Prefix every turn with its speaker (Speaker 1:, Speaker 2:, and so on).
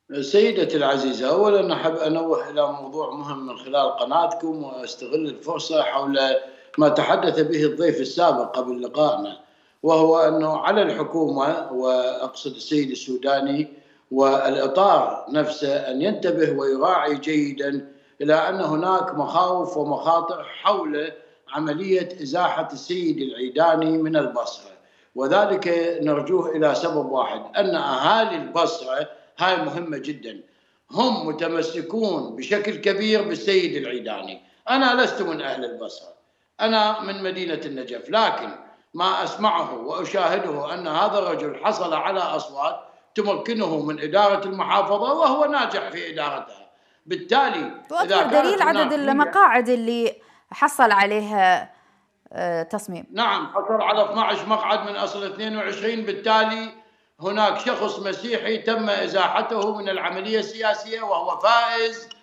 Speaker 1: سيدتي العزيزة، أولا أحب أنوه إلى موضوع مهم من خلال قناتكم، وأستغل الفرصة حول ما تحدث به الضيف السابق قبل لقائنا، وهو أنه على الحكومة، وأقصد السيد السوداني والإطار نفسه، أن ينتبه ويراعي جيدا إلى أن هناك مخاوف ومخاطر حول عملية إزاحة السيد العيداني من البصرة، وذلك نرجوه إلى سبب واحد: أن أهالي البصرة، هاي مهمة جدا، هم متمسكون بشكل كبير بالسيد العيداني. أنا لست من أهل البصرة، أنا من مدينة النجف، لكن ما أسمعه وأشاهده أن هذا الرجل حصل على أصوات تمكنه من إدارة المحافظة، وهو ناجح في إدارتها. بالتالي إذا
Speaker 2: وأكبر
Speaker 1: كانت
Speaker 2: دليل عدد
Speaker 1: هناك نية.
Speaker 2: المقاعد اللي حصل عليها تصميم.
Speaker 1: نعم، حصل على 12 مقعد من أصل 22. بالتالي هناك شخص مسيحي تم إزاحته من العملية السياسية وهو فائز